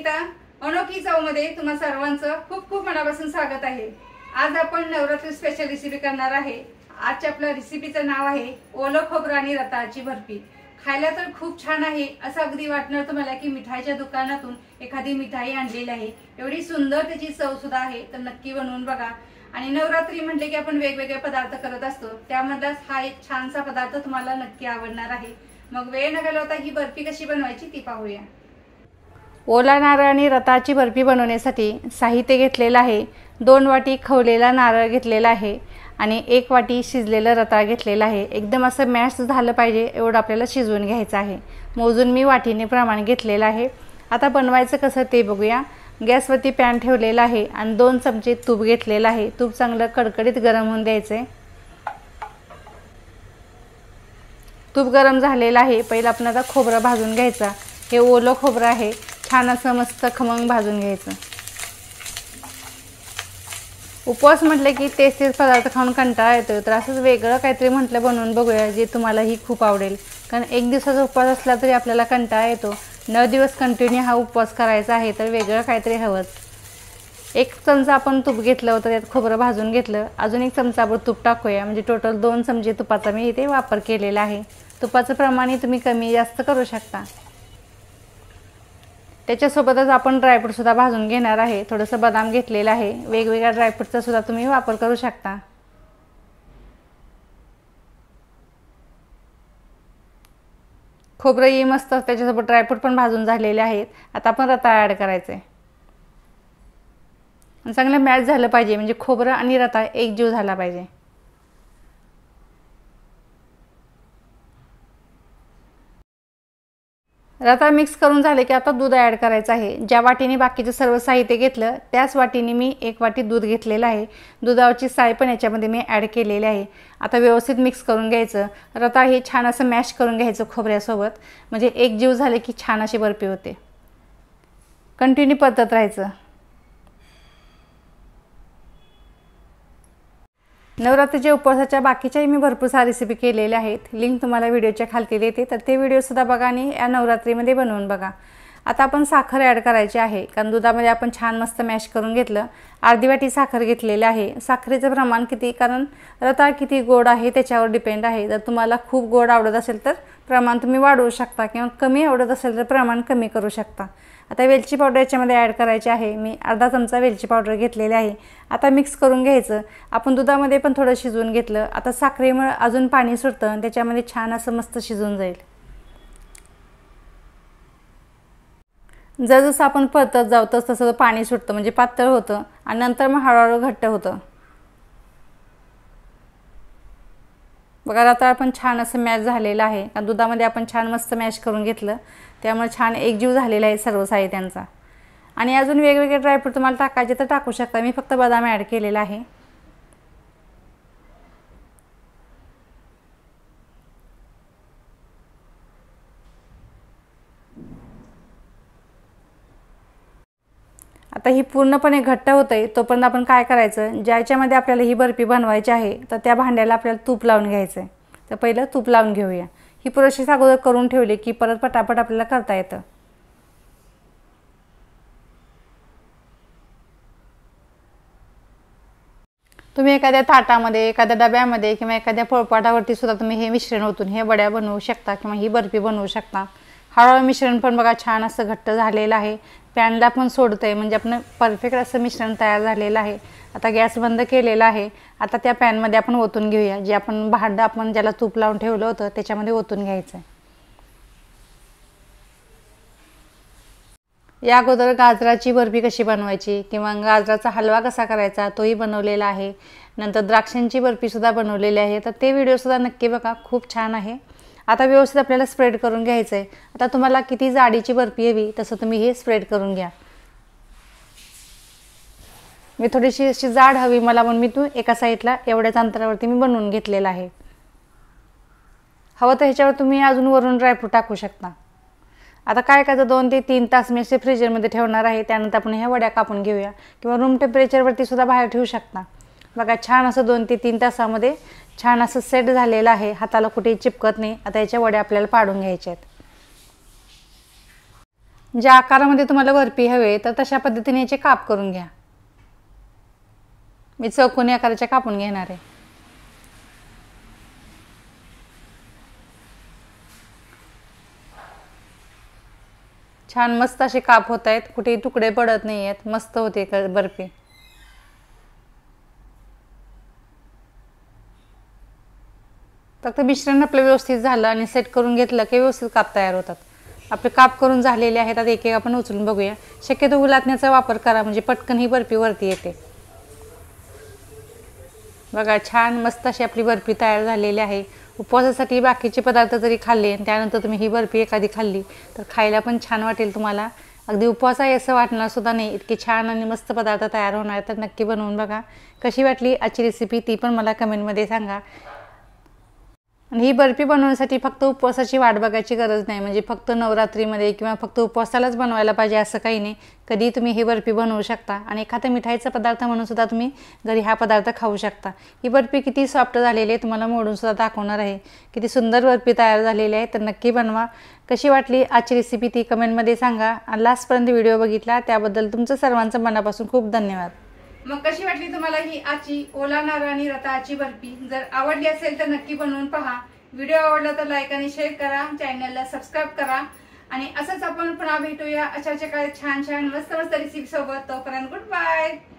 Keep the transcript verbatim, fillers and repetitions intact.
सविता अनोखी चवमध्ये तुम्हा सर्वांचं खूप खूप मनापासून स्वागत आहे। आज आपण नवरात्री स्पेशल रेसिपी करणार आहे। आजच्या आपल्या रेसिपीचं नाव आहे ओलं खोबरं आणि रताळ्याची बर्फी। खायला तर खूप छान आहे, असं अगदी वाटणार तुम्हाला की मिठाईच्या दुकानातून एखादी मिठाई आणलेली आहे। एवढी सुंदर त्याची चव सुद्धा आहे, तर नक्की बनवून बघा। आणि नवरात्री म्हटले की आपण वेगवेगळे पदार्थ करत असतो, त्यामधलाच हा एक छानसा पदार्थ तुम्हाला नक्की आवडणार आहे। मग वेळ न घालवता ही बर्फी कशी बनवायची ती पाहूया। ओला नारळ आणि रताळ्याची बर्फी बनवण्यासाठी साहित्य घेतलेलं आहे। दोन वाटी खवलेला नारळ घेतलेला आहे आणि एक वाटी शिजलेलं रताळ घेतलेलं आहे। एकदम असं मॅश झालं पाहिजे एवढं आपल्याला शिजवून घ्यायचं आहे। मोजून मी वाटीने प्रमाण घेतलेलं आहे। आता बनवायचं कसं ते बघूया। गॅसवरती पॅन ठेवलेला आहे आणि दोन चमचे तूप घेतलेलं आहे। तूप चांगलं कडकडीत गरम होऊन द्यायचे। तूप गरम झालेलं आहे। पहिला आपण आता खोबरं भाजून घ्यायचं। हे ओलं खोबरं आहे, छान असं मस्त खमंग भाजून घ्यायचं। उपवास म्हटले की तेच तेच पदार्थ खाऊन कंटाळा येतो, तर असंच वेगळं काहीतरी म्हटलं बनवून बघूया जे तुम्हालाही खूप आवडेल। कारण एक दिवसाचा उपवास असला तरी आपल्याला कंटाळा येतो, नऊ दिवस कंटिन्यू हा उपवास करायचा आहे, तर वेगळं काहीतरी हवंच। एक चमचा आपण तूप घेतलं होतं, त्यात खोबरं भाजून घेतलं। अजून एक चमचा आपण तूप टाकूया, म्हणजे टोटल दोन चमचे तुपाचा मी इथे वापर केलेला आहे। तुपाचं प्रमाण तुम्ही कमी जास्त करू शकता। त्याच्यासोबतच आपण ड्रायफ्रूट सुद्धा भाजून घेणार आहे। थोडंसं बदाम घेतलेलं आहे। वेगवेगळ्या ड्रायफ्रूटचा सुद्धा तुम्ही वापर करू शकता। खोबरंही मस्त, त्याच्यासोबत ड्रायफ्रूट पण भाजून झालेले आहेत। आता आपण रताळ ॲड करायचे। चांगलं मॅच झालं पाहिजे, म्हणजे खोबरं आणि रताळ एकजीव झाला पाहिजे। रताळ मिक्स करून झाले की आता दूध ॲड करायचं आहे। ज्या वाटीने बाकीचं सर्व साहित्य घेतलं त्याच वाटीने मी एक वाटी दूध घेतलेलं आहे। दुधाची साय पण याच्यामध्ये मी ॲड केलेली आहे। आता व्यवस्थित मिक्स करून घ्यायचं। रताळ हे छान असं मॅश करून घ्यायचं खोबऱ्यासोबत, म्हणजे एक जीव झाले की छान अशी बर्फी होते। कंटिन्यू परतत राहायचं। नवरात्रीच्या उपवासाच्या बाकीच्याही मी भरपूर सारी रेसिपी केलेल्या आहेत। लिंक तुम्हाला व्हिडिओच्या खालती देते, तर ते व्हिडिओसुद्धा बघा आणि या नवरात्रीमध्ये बनवून बघा। आता आपण साखर ॲड करायची आहे, कारण दुधामध्ये आपण छान मस्त मॅश करून घेतलं। अर्धी वाटी साखर घेतलेली आहे। साखरेचं प्रमाण किती, कारण रताळ किती गोड आहे त्याच्यावर डिपेंड आहे। जर तुम्हाला खूप गोड आवडत असेल तर प्रमाण तुम्ही वाढवू शकता, किंवा कमी आवडत असेल तर प्रमाण कमी करू शकता। आता वेलची पावडर याच्यामध्ये ॲड करायची आहे। मी अर्धा चमचा वेलची पावडर घेतलेली आहे। आता मिक्स करून घ्यायचं। आपण दुधामध्ये पण थोडं शिजवून घेतलं। आता साखरेमुळे अजून पाणी सुटतं आणि त्याच्यामध्ये छान असं मस्त शिजून जाईल। जसजसं आपण परतत जाऊ तसं तसं पाणी सुटतं, म्हणजे पातळ होतं आणि नंतर मग हळूहळू घट्ट होतं। बघा रताळ पण छान असं मॅश झालेलं आहे, कारण दुधामध्ये आपण छान मस्त मॅश करून घेतलं, त्यामुळे छान एकजीव झालेला आहे सर्व साहित्यांचा। आणि अजून वेगवेगळे ड्रायफ्रूट तुम्हाला टाकायचे तर टाकू शकता। मी फक्त बदाम ॲड केलेला आहे। आता ही पूर्णपणे घट्ट होते तोपर्यंत आपण काय करायचं, ज्याच्यामध्ये आपल्याला ही बर्फी बनवायची आहे तर त्या भांड्याला आपल्याला तूप लावून घ्यायचं आहे। तर पहिलं तूप लावून घेऊया। ही प्रोसेस अगोदर करून ठेवली की परत पटापट आपल्याला करता येतं। तुम्ही एखाद्या ताटामध्ये, एखाद्या डब्यामध्ये किंवा एखाद्या पोळपाटावरती सुद्धा तुम्ही हे मिश्रण ओतून हे वड्या बनवू शकता किंवा ही बर्फी बनवू शकता। हळूहळू मिश्रण पण बघा छान असं घट्ट झालेलं आहे। पॅनला पण सोडतंय, म्हणजे आपण परफेक्ट असं मिश्रण तयार झालेलं आहे। आता गॅस बंद केलेला आहे। आता त्या पॅनमध्ये आपण ओतून घेऊया। जे आपण भांडं आपण ज्याला तूप लावून ठेवलं होतं त्याच्यामध्ये ओतून घ्यायचं आहे। या अगोदर गाजराची बर्फी कशी बनवायची किंवा गाजराचा हलवा कसा करायचा तोही बनवलेला आहे। नंतर द्राक्षांची बर्फीसुद्धा बनवलेली आहे, तर ते व्हिडिओसुद्धा नक्की बघा, खूप छान आहे। आता व्यवस्थित आपल्याला स्प्रेड करून घ्यायचं आहे। आता तुम्हाला किती जाडीची बर्फी हवी तसं तुम्ही हे स्प्रेड करून घ्या। मी थोडीशी अशी जाड हवी मला, म्हणून मी तू एका साईडला एवढ्याच अंतरावरती मी बनवून घेतलेला आहे। हवं तर ह्याच्यावर तुम्ही अजून वरून ड्रायफ्रूट टाकू शकता। आता काय करायचं, दोन ते तीन तास मी असे फ्रीजरमध्ये ठेवणार आहे। त्यानंतर आपण ह्या वड्या कापून घेऊया, किंवा रूम टेम्परेचरवरती सुद्धा बाहेर ठेवू शकता। बघा छान असं दोन ते तीन तासामध्ये छान असं सेट झालेलं आहे, हाताला कुठेही चिपकत नाही। आता याच्या वड्या आपल्याला पाडून घ्यायच्या आहेत। ज्या आकारामध्ये तुम्हाला बर्फी हवे तर तशा पद्धतीने याचे काप करून घ्या। मी चौकोनी आकाराचे कापून घेणार आहे। छान मस्त असे काप होत आहेत, कुठेही तुकडे पडत नाही आहेत, मस्त होते बर्फी। फक्त मिश्रण आपलं व्यवस्थित झालं आणि सेट करून घेतलं की व्यवस्थित काप तयार होतात। आपले काप करून झालेले आहेत। आता एक एक आपण उचलून बघूया। शक्यतो उलटण्याचा वापर करा म्हणजे पटकन ही बर्फी वरती येते। बघा छान मस्त अशी आपली बर्फी तयार झालेली आहे। उपवासासाठी बाकीचे पदार्थ जरी खाल्ले आणि त्यानंतर तुम्ही ही बर्फी एखादी खाल्ली तर खायला पण छान वाटेल तुम्हाला। अगदी उपवास आहे असं वाटणार सुद्धा नाही, इतके छान आणि मस्त पदार्थ तयार होणार। तर नक्की बनवून बघा। कशी वाटली आजची रेसिपी ती पण मला कमेंटमध्ये सांगा। आणि ही बर्फी बनवण्यासाठी फक्त उपवासाची वाट बघायची गरज नाही, म्हणजे फक्त नवरात्रीमध्ये किंवा फक्त उपवासालाच बनवायला पाहिजे असं काही नाही। कधी तुम्ही ही बर्फी बनवू शकता आणि एखादा मिठाईचा पदार्थ म्हणून सुद्धा तुम्ही घरी हा पदार्थ खाऊ शकता। ही बर्फी किती सॉफ्ट झालेली आहे तुम्हाला मोडून सुद्धा दाखवणार आहे। किती सुंदर बर्फी तयार झालेली आहे। तर नक्की बनवा। कशी वाटली आजची रेसिपी ती कमेंटमध्ये सांगा। आणि लास्टपर्यंत व्हिडिओ बघितला त्याबद्दल तुमचं सर्वांचं मनापासून खूप धन्यवाद। मग कशी वाटली तुम्हाला ही आजची ओला नारळ आणि रताळ्याची बर्फी? जर आवडली असेल तर नक्की बनवून पहा। व्हिडिओ आवडला तर लाईक आणि शेअर करा, चॅनलला सबस्क्राईब करा आणि असंच आपण पुन्हा भेटूया अशाच काही छान छान मस्त मस्त रेसिपी सोबत। तोपर्यंत गुड बाय।